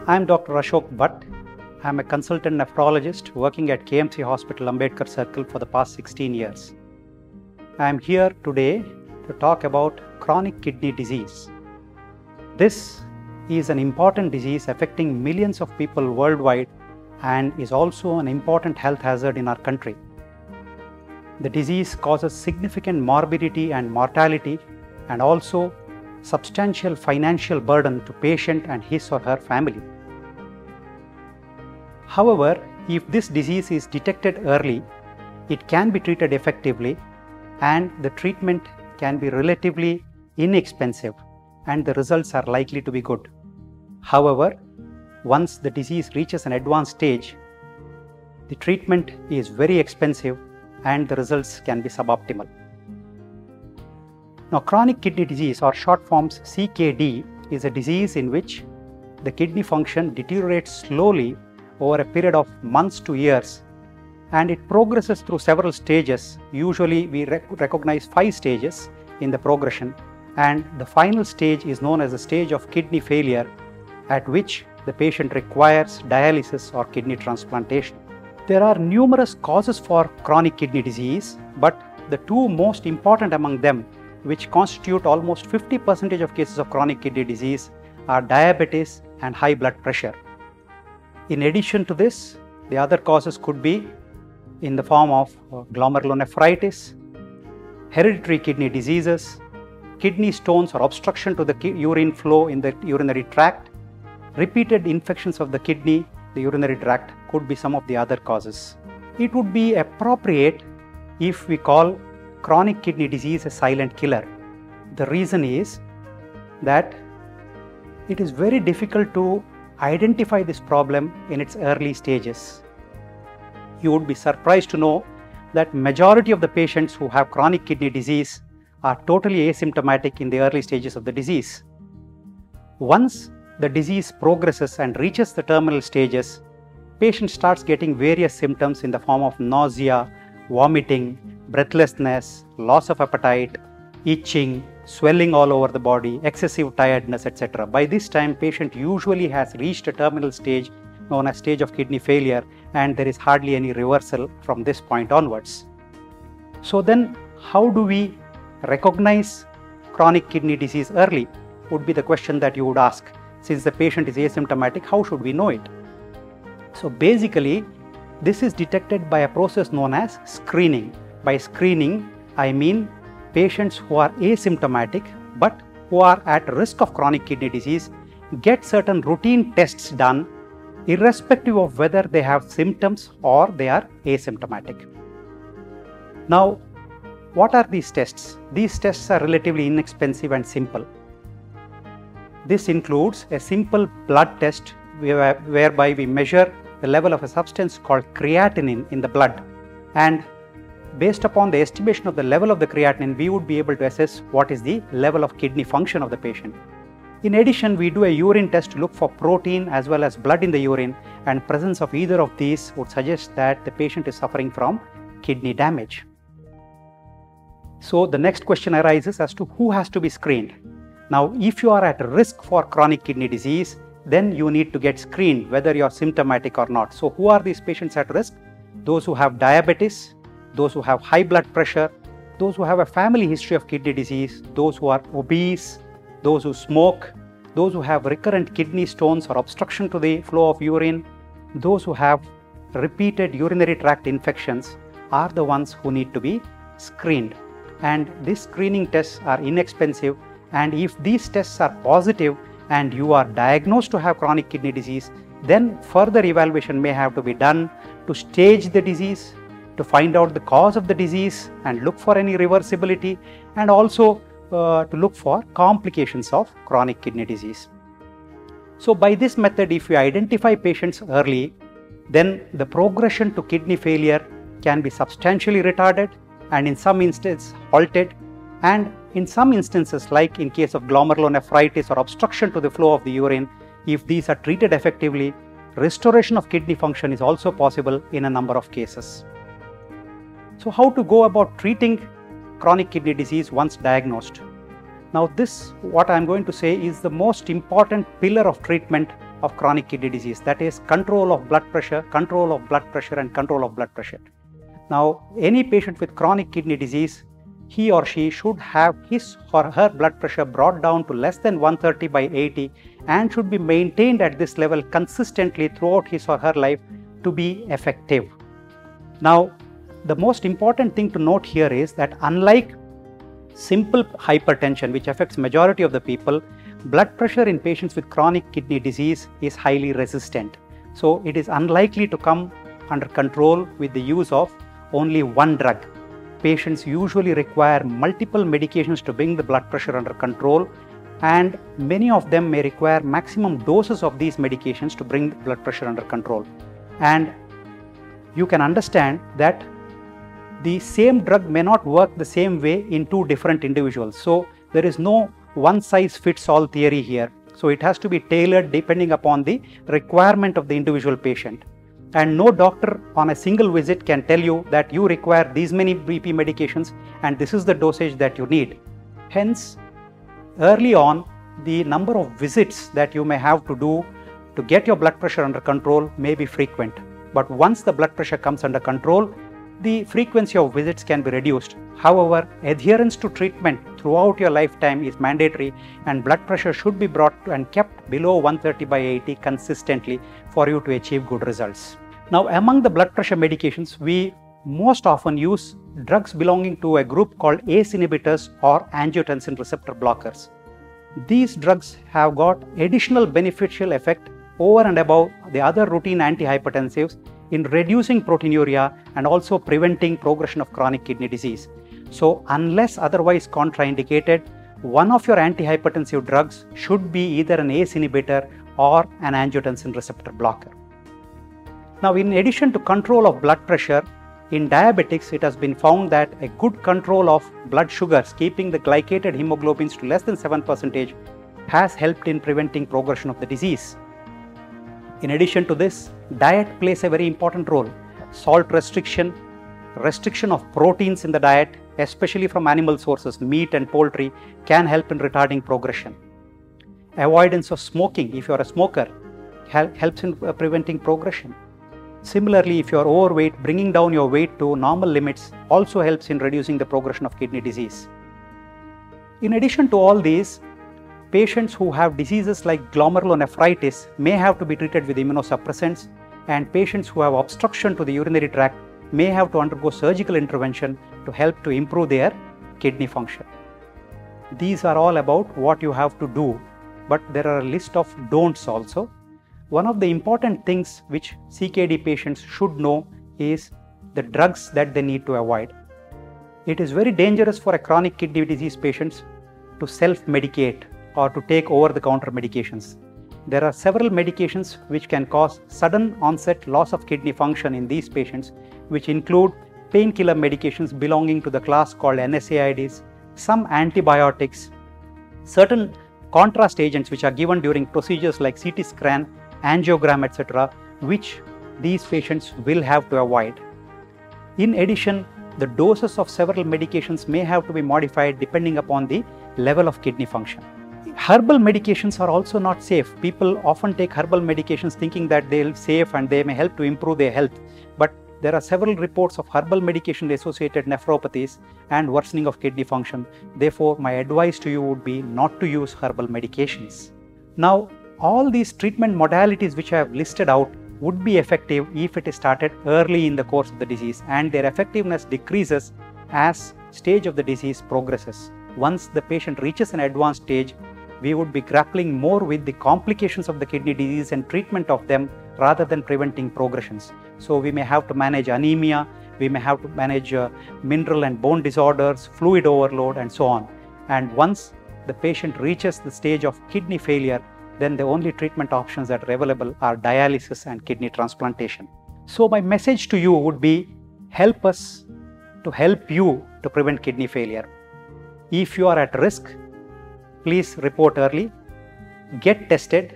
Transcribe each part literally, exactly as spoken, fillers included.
I am Doctor Ashok Bhatt. I am a consultant nephrologist working at K M C Hospital, Ambedkar Circle for the past sixteen years. I am here today to talk about chronic kidney disease. This is an important disease affecting millions of people worldwide and is also an important health hazard in our country. The disease causes significant morbidity and mortality and also substantial financial burden to patient and his or her family. However, if this disease is detected early, it can be treated effectively and the treatment can be relatively inexpensive and the results are likely to be good. However, once the disease reaches an advanced stage, the treatment is very expensive and the results can be suboptimal. Now, chronic kidney disease, or short forms C K D, is a disease in which the kidney function deteriorates slowly over a period of months to years, and it progresses through several stages. Usually we rec recognize five stages in the progression, and the final stage is known as the stage of kidney failure, at which the patient requires dialysis or kidney transplantation. There are numerous causes for chronic kidney disease, but the two most important among them, which constitute almost fifty percent of cases of chronic kidney disease, are diabetes and high blood pressure. In addition to this, the other causes could be in the form of glomerulonephritis, hereditary kidney diseases, kidney stones or obstruction to the urine flow in the urinary tract, repeated infections of the kidney, the urinary tract could be some of the other causes. It would be appropriate if we call chronic kidney disease a silent killer. The reason is that it is very difficult to identify this problem in its early stages. You would be surprised to know that majority of the patients who have chronic kidney disease are totally asymptomatic in the early stages of the disease. Once the disease progresses and reaches the terminal stages, patient starts getting various symptoms in the form of nausea, vomiting, breathlessness, loss of appetite, itching, swelling all over the body, excessive tiredness, et cetera. By this time, patient usually has reached a terminal stage known as stage of kidney failure, and there is hardly any reversal from this point onwards. So then, how do we recognize chronic kidney disease early? Would be the question that you would ask. Since the patient is asymptomatic, how should we know it? So basically, this is detected by a process known as screening. By screening, I mean patients who are asymptomatic but who are at risk of chronic kidney disease get certain routine tests done irrespective of whether they have symptoms or they are asymptomatic. Now, what are these tests? These tests are relatively inexpensive and simple. This includes a simple blood test whereby we measure the level of a substance called creatinine in the blood, and based upon the estimation of the level of the creatinine, we would be able to assess what is the level of kidney function of the patient. In addition, we do a urine test to look for protein as well as blood in the urine, and presence of either of these would suggest that the patient is suffering from kidney damage. So the next question arises as to who has to be screened. Now, if you are at risk for chronic kidney disease, then you need to get screened whether you are symptomatic or not. So who are these patients at risk? Those who have diabetes, those who have high blood pressure, those who have a family history of kidney disease, those who are obese, those who smoke, those who have recurrent kidney stones or obstruction to the flow of urine, those who have repeated urinary tract infections are the ones who need to be screened. And these screening tests are inexpensive, and if these tests are positive and you are diagnosed to have chronic kidney disease, then further evaluation may have to be done to stage the disease, to find out the cause of the disease and look for any reversibility, and also uh, to look for complications of chronic kidney disease. So by this method, if we identify patients early, then the progression to kidney failure can be substantially retarded and in some instances halted, and in some instances, like in case of glomerulonephritis or obstruction to the flow of the urine, if these are treated effectively, restoration of kidney function is also possible in a number of cases. So how to go about treating chronic kidney disease once diagnosed? Now this, what I am going to say, is the most important pillar of treatment of chronic kidney disease, that is control of blood pressure, control of blood pressure and control of blood pressure. Now any patient with chronic kidney disease, he or she should have his or her blood pressure brought down to less than one thirty by eighty and should be maintained at this level consistently throughout his or her life to be effective. Now the most important thing to note here is that unlike simple hypertension, which affects majority of the people, blood pressure in patients with chronic kidney disease is highly resistant. So it is unlikely to come under control with the use of only one drug. Patients usually require multiple medications to bring the blood pressure under control, and many of them may require maximum doses of these medications to bring the blood pressure under control. And you can understand that the same drug may not work the same way in two different individuals. So there is no one size fits all theory here. So it has to be tailored depending upon the requirement of the individual patient. And no doctor on a single visit can tell you that you require these many B P medications and this is the dosage that you need. Hence, early on, the number of visits that you may have to do to get your blood pressure under control may be frequent. But once the blood pressure comes under control, the frequency of visits can be reduced. However, adherence to treatment throughout your lifetime is mandatory, and blood pressure should be brought and kept below one thirty by eighty consistently for you to achieve good results. Now, among the blood pressure medications, we most often use drugs belonging to a group called A C E inhibitors or angiotensin receptor blockers. These drugs have got additional beneficial effect over and above the other routine antihypertensives in reducing proteinuria and also preventing progression of chronic kidney disease. So unless otherwise contraindicated, one of your antihypertensive drugs should be either an A C E inhibitor or an angiotensin receptor blocker. Now, in addition to control of blood pressure, in diabetics it has been found that a good control of blood sugars, keeping the glycated hemoglobins to less than seven percent, has helped in preventing progression of the disease. In addition to this, diet plays a very important role. Salt restriction, restriction of proteins in the diet, especially from animal sources, meat and poultry, can help in retarding progression. Avoidance of smoking, if you are a smoker, hel helps in uh, preventing progression. Similarly, if you are overweight, bringing down your weight to normal limits also helps in reducing the progression of kidney disease. In addition to all these, patients who have diseases like glomerulonephritis may have to be treated with immunosuppressants, and patients who have obstruction to the urinary tract may have to undergo surgical intervention to help to improve their kidney function. These are all about what you have to do, but there are a list of don'ts also. One of the important things which C K D patients should know is the drugs that they need to avoid. It is very dangerous for a chronic kidney disease patients to self-medicate or to take over-the-counter medications. There are several medications which can cause sudden onset loss of kidney function in these patients, which include painkiller medications belonging to the class called N SAIDs, some antibiotics, certain contrast agents which are given during procedures like C T scan, angiogram, et cetera, which these patients will have to avoid. In addition, the doses of several medications may have to be modified depending upon the level of kidney function. Herbal medications are also not safe. People often take herbal medications thinking that they are safe and they may help to improve their health. But there are several reports of herbal medication associated nephropathies and worsening of kidney function. Therefore, my advice to you would be not to use herbal medications. Now, all these treatment modalities which I have listed out would be effective if it is started early in the course of the disease, and their effectiveness decreases as stage of the disease progresses. Once the patient reaches an advanced stage, we would be grappling more with the complications of the kidney disease and treatment of them rather than preventing progressions. So we may have to manage anemia, we may have to manage uh, mineral and bone disorders, fluid overload, and so on. And once the patient reaches the stage of kidney failure, then the only treatment options that are available are dialysis and kidney transplantation. So my message to you would be, help us to help you to prevent kidney failure. If you are at risk, please report early, get tested.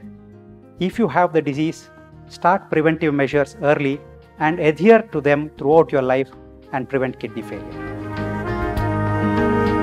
If you have the disease, start preventive measures early and adhere to them throughout your life and prevent kidney failure.